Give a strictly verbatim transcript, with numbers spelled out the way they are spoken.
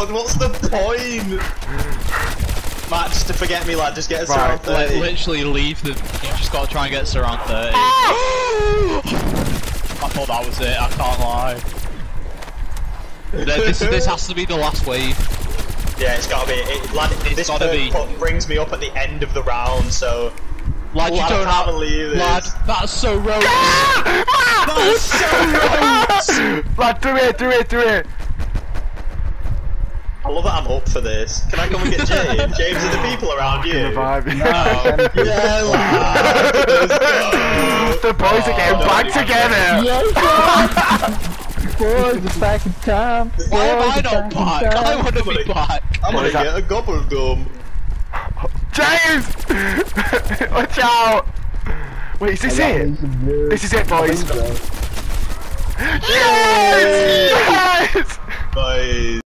What, what's the point? Matt, just to forget me, lad, just get us Right, around thirty. Literally leave the. You just gotta try and get us around thirty. I thought that was it. I can't lie. This this has to be the last wave. Yeah, it's gotta be. It, lad, It's this gotta be. put brings me up at the end of the round, so. Lad, you Lad, don't I can't have. believe this. Lad, that's so rogue. That's so rogue. Lad, do it, do it, do it! I love that I'm up for this. Can I come and get James? James, are the people around you? The vibe. No. Yeah, lad. Let's go. The boys are getting Oh, back don't together! Boys, it's back in time. Why am I Boys, not it's back? in I time. want to be back. I'm What gonna is that? get a gobble gum. James! Watch out! Wait, is this it? This is it, boys. Yes! Yes! Bye.